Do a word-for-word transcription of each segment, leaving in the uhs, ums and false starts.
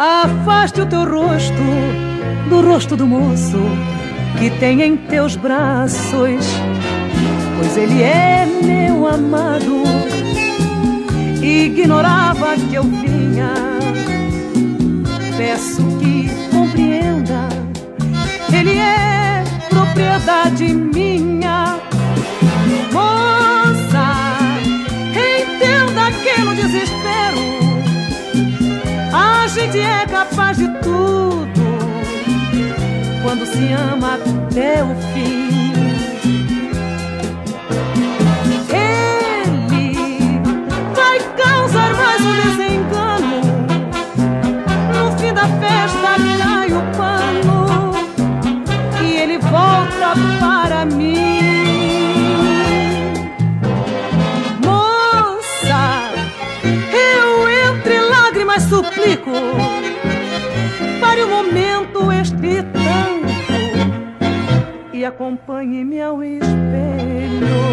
Afaste o teu rosto do rosto do moço que tem em teus braços, pois ele é meu amado. Ignorava que eu vinha, peço que compreenda, ele é propriedade minha. Moça, entenda que no desespero a gente é capaz de tudo quando se ama até o fim. Ele vai causar mais um desengano. No fim da festa cai o pano e ele volta para mim. Moça, eu entre lágrimas suplico, pare um momento este tanto e acompanhe-me ao espelho.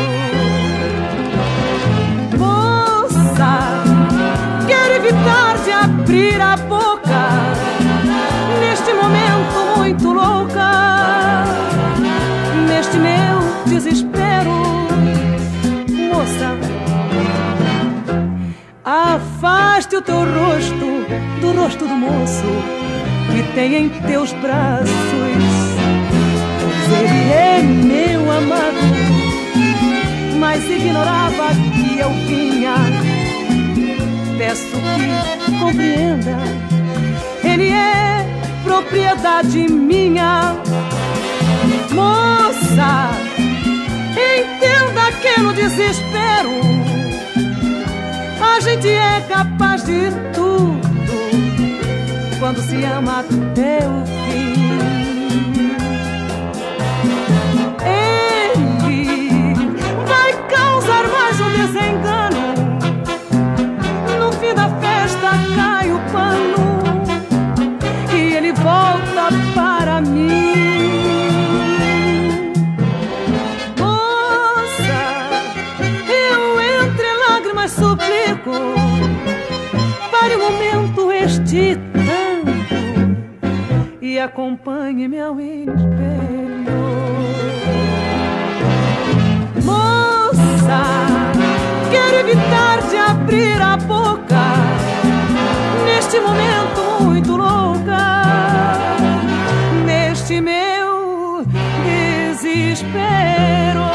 Moça, quero evitar de abrir a boca neste momento muito louca, neste meu desespero. Moça, afaste o teu rosto do rosto do moço que tem em teus braços, pois ele é meu amado, mas ignorava que eu vinha. Peço que compreenda, ele é propriedade minha. Moça, entenda que no desespero a gente é capaz de tudo quando se ama até o fim. Ele vai causar mais um desengano. No fim da festa cai o pano e ele volta para mim. Moça, eu entre lágrimas suplico, pare um momento este tanto e acompanhe-me ao espelho. Moça, quero evitar de abrir a boca neste momento muito louca, neste meu desespero.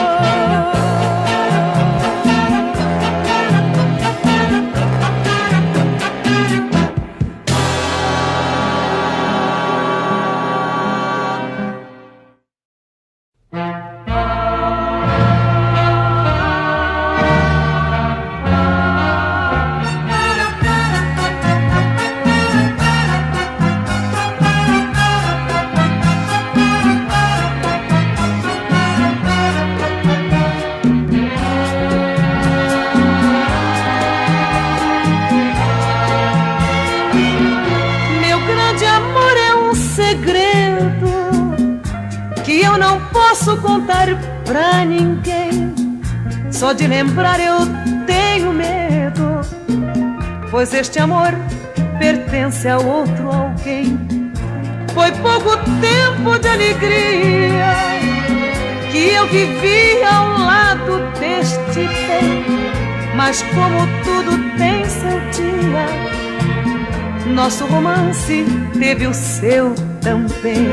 Contar pra ninguém, só de lembrar eu tenho medo, pois este amor pertence a outro alguém. Foi pouco tempo de alegria que eu vivi ao lado deste bem, mas como tudo tem seu dia, nosso romance teve o seu também.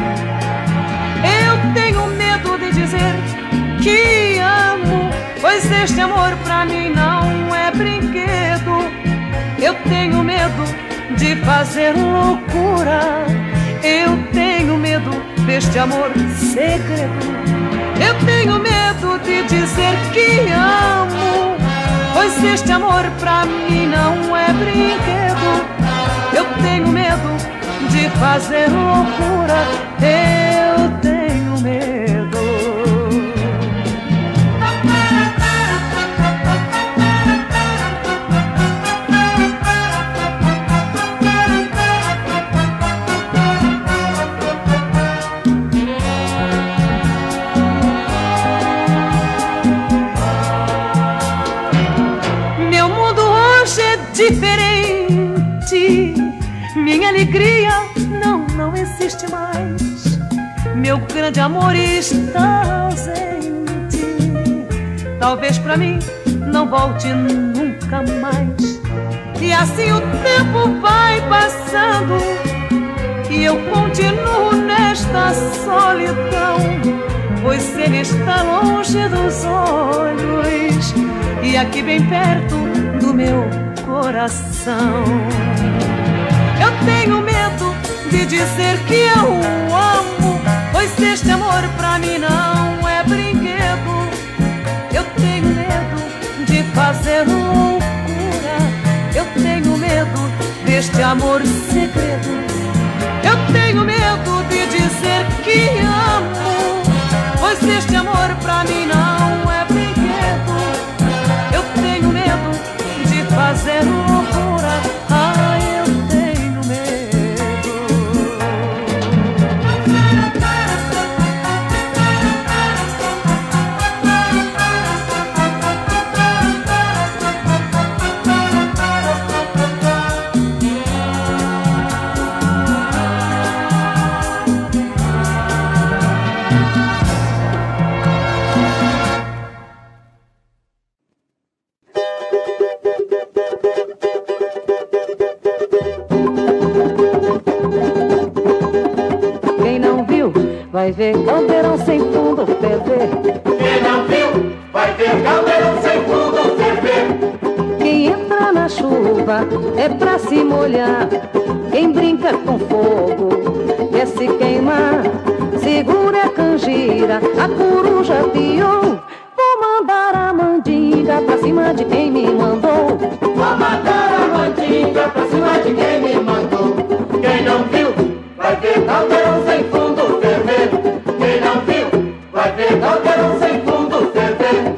Eu tenho medo de dizer que amo, pois este amor pra mim não é brinquedo. Eu tenho medo de fazer loucura, eu tenho medo deste amor segredo. Eu tenho medo de dizer que amo, pois este amor pra mim não é brinquedo. Eu tenho medo de fazer loucura, eu tenho medo. Meu mundo hoje é diferente, existe mais. Meu grande amor está ausente. Talvez pra mim não volte nunca mais. E assim o tempo vai passando e eu continuo nesta solidão, pois ele está longe dos olhos e aqui bem perto do meu coração. Eu tenho medo de dizer que eu o amo, pois este amor pra mim não é brinquedo. Eu tenho medo de fazer loucura, eu tenho medo deste amor segredo. Eu tenho medo de dizer que amo, pois este amor pra mim não é brinquedo. Eu tenho medo de fazer loucura, ah, eu tenho medo. Vai ver caldeirão sem fundo ferver. Quem não viu, vai ver caldeirão sem fundo ferver. Quem entra na chuva é pra se molhar. Quem brinca com fogo quer se queimar. Segura a canjira, a coruja piou. Vou mandar a mandinga pra cima de quem me mandou. Vou mandar a mandinga pra cima de quem me mandou. Quem não viu, vai ver caldeirão sem fundo ferver. Quem não viu, vai ver caldeirão sem fundo ferver.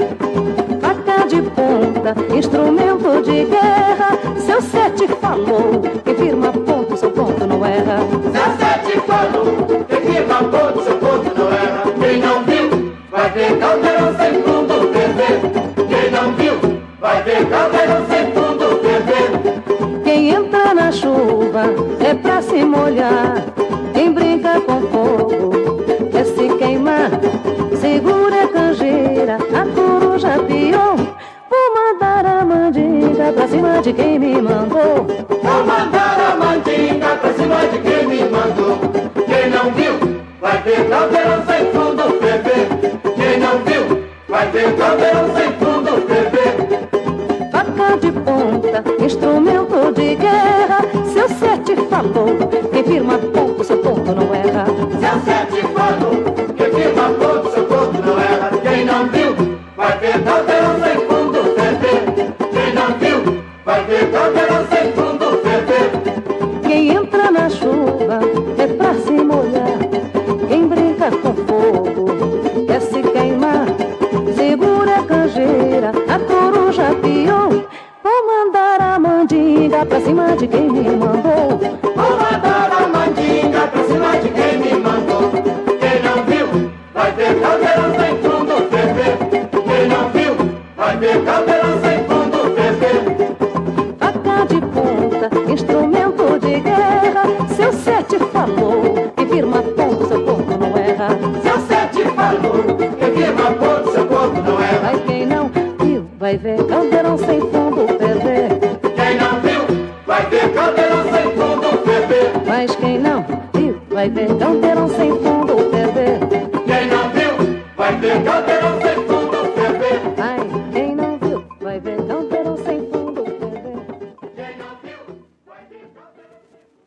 Faca de ponta, instrumento de guerra. Seu sete falou, quem firma ponto, seu ponto não erra. Seu sete falou, quem firma ponto, seu ponto não erra. Quem não viu, vai ver caldeirão sem fundo ferver. Quem não viu, vai ver caldeirão sem fundo ferver. Quem entra na chuva é pra se molhar. Quem brinca com fogo quer se queimar. Segura a canjeira, a coruja piou. Vou mandar a mandinga pra cima de quem me mandou. Vou mandar a mandinga pra cima de quem me mandou. Quem não viu, vai ver caldeirão sem fundo ferver. Quem não viu, vai ver caldeirão sem fundo ferver. Faca de ponta, instrumento de guerra. Seu sete falou, quem firma ponto, seu ponto não erra. Seu sete falou, quem firma ponto, seu ponto não erra. Quem não viu, vai ver caldeirão sem fundo ferver. Quem não viu, vai ver caldeirão sem fundo ferver. Quem entra na chuva é pra se molhar. Quem brinca com fogo quer se queimar. Segura a canjeira, a coruja piou. Vou mandar a mandinga pra cima de quem me mandou. Vou mandar a mandinga pra cima de quem me mandou. Quem não viu, vai ver caldeirão sem fundo ferver. Quem não viu, vai ver caldeirão sem fundo ferver. Faca de ponta, instrumento de guerra. Seu sete falou, quem firma ponto, seu ponto não erra. Seu sete falou, quem firma ponto, seu ponto não erra. Vai quem não viu, vai ver caldeirão sem fundo ferver. Quem não viu, vai ver caldeirão sem fundo ferver. Mas quem não viu, vai ver caldeirão sem fundo ferver. Quem não viu, vai ver caldeirão sem fundo ferver. Ai, quem não viu, vai ver caldeirão sem fundo ferver. Quem não viu, vai ver caldeirão.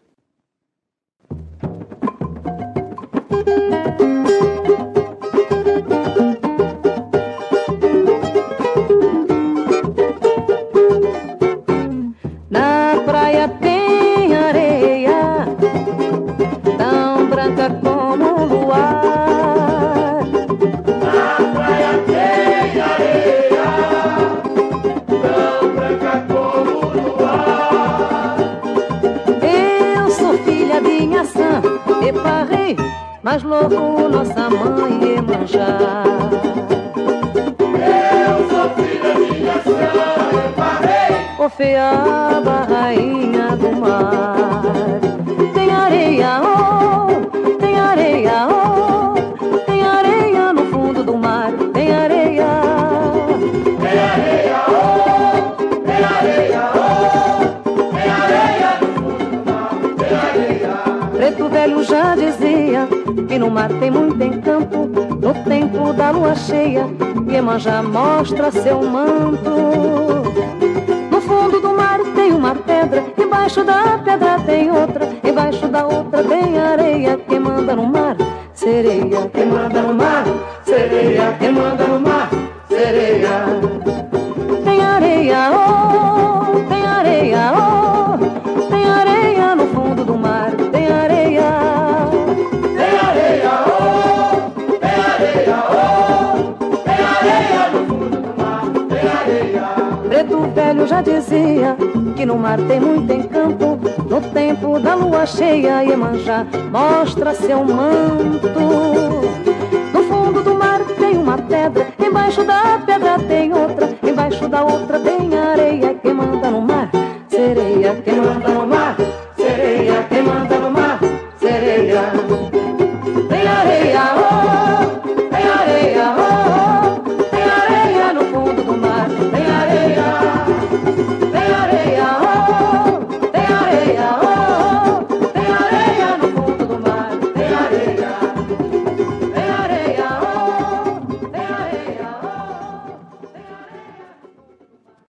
Na praia tem areia tão branca como o luar. Na praia tem areia tão branca como o luar. Eu sou filha de Inhaçã, Eparrei, mas louco nossa mãe Iemanjá. Eu sou filha de Inhaçã, Eparrei, Ofeaba, rainha do mar. Tem areia, oh, mar tem muito encanto, no tempo da lua cheia, Iemanjá mostra seu manto. No fundo do mar tem uma pedra, embaixo da pedra tem outra, embaixo da outra tem areia. Quem manda no mar? Sereia. Quem manda no mar? Sereia. Quem manda no mar? Sereia. Tem areia, oh, tem areia, oh, tem areia no fundo do mar, tem areia. Tem areia, oh, tem areia, oh, tem areia no fundo do mar, tem areia. Preto Velho já dizia que no mar tem muito encanto, no tempo da lua cheia, Iemanjá mostra seu manto. No fundo do mar tem uma pedra, embaixo da pedra tem outra, embaixo da outra tem areia. Quem manda no mar? Sereia. Quem manda no mar?